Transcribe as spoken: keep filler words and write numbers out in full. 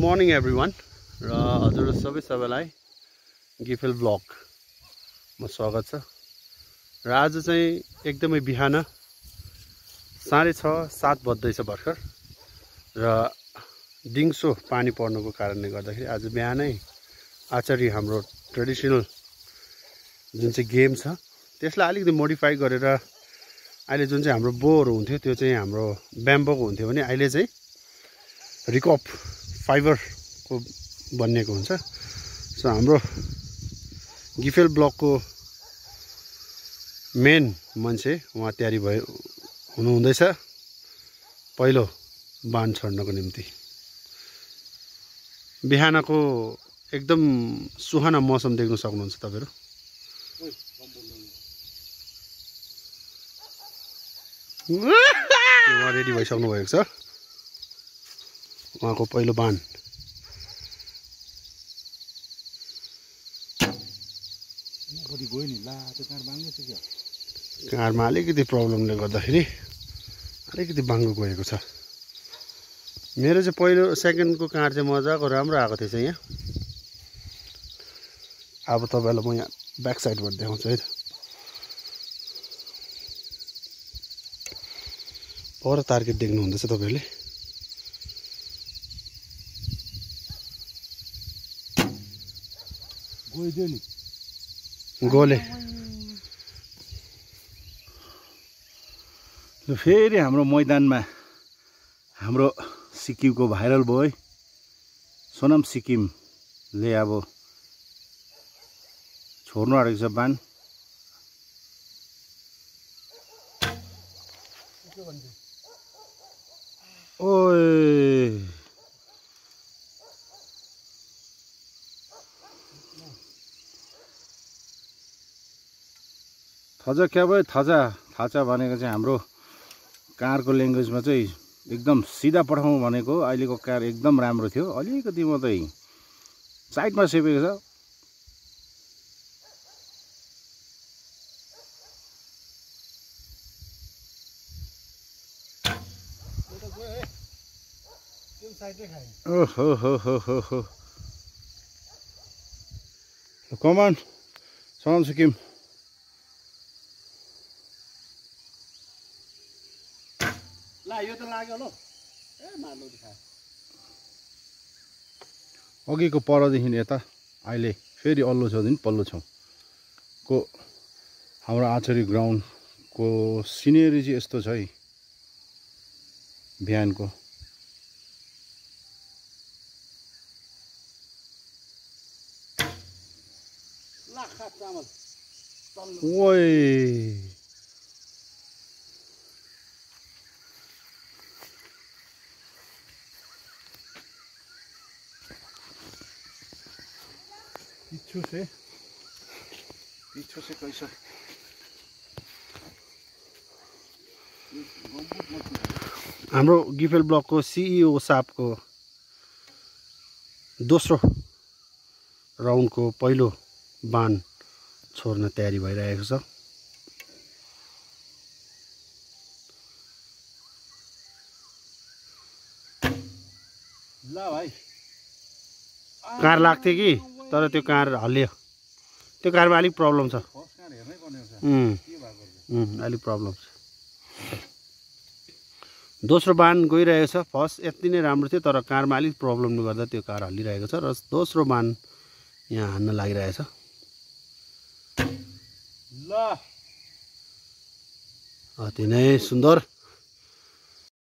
Morning everyone र हजुर सबै सबैलाई गिफेल ब्लगमा स्वागत छ। र आज चाहिँ एकदमै बिहान साढे छ सात बज्दैछ भर्खर र दिउँसो पानी पर्नुको कारणले गर्दाखेरि आज बिहानै आर्चरी हाम्रो ट्रेडिसनल जुन चाहिँ गेम छ त्यसलाई अलिकति मोडिफाई गरेर अहिले जुन चाहिँ हाम्रो बोहरू हुन्थ्यो त्यो चाहिँ हाम्रो ब्याम्बोको हुन्थ्यो भने अहिले चाहिँ रिकप फाइबरको बनिएको हुन्छ। सो हाम्रो गिफेल ब्लकको मेन मान्छे उहाँ तयारी भयो हुनुहुँदैछ पहिलो बाण छड्नको निम्ति। बिहानको एकदम सुहाना मौसम देख्न सक्नुहुन्छ तपाईहरु। उहाँ रेडी भइसक्नु भएको छ। उहाँको पहिलो बाण काँडमा अलिकति प्रब्लमले गर्दाखेरि अलिकति बाङ्गो गएको छ। मेरो चाहिँ पहिलो सेकेन्डको काँड चाहिँ मजाको राम्रो आएको थिएछ यहाँ। अब तपाईलाई म यहाँ ब्याक साइडबाट देखाउँछु है त। पर टार्गेट देख्नु हुँदैछ तपाईहरुले। गइदियो नि गोले फेरि हाम्रो मैदानमा हाम्रो सिक्किमको भाइरल बोय सोनाम सिक्किमले अब छोड्नु आँटेको छ बाण। ओए थजा क्या भयो थजा थाचा भनेको चाहिँ हाम्रो कारको ल्याङ्ग्वेजमा चाहिँ एकदम सिधा पठाउँ भनेको। अहिलेको कार एकदम राम्रो थियो, अलिकति मात्रै साइडमा सेपेको छ। ओहो हो हो हो हो कमान सोनाम सिक्किम यो त लाग्यो ल। ए मार्नु दिखा अघिको परदेखि यता अहिले फेरि अल्लो छौदेखि पल्लो छौँको हाम्रो आर्चरी ग्राउन्डको सिनेरी चाहिँ यस्तो छ है। बिहानको ओए पीछे से पीछे से कैसा हाम्रो गिफेल ब्लकको सीईओ साहबको दोस्रो राउन्डको पहिलो बाण छोड्न तयारी भइरहेको छ। ल भाइ कार लाग्थ्यो कि तर त्यो कार हल्लियो। त्यो कारमा अलिक प्रब्लम छ। अलिक प्रब्लम छ। दोस्रो बाण गइरहेको छ। फर्स्ट यति नै राम्रो थियो तर कारमा अलिक प्रब्लमले गर्दा त्यो कार हल्लिरहेको छ र दोस्रो बाण यहाँ हान्न लागिरहेछ। ल अति नै सुन्दर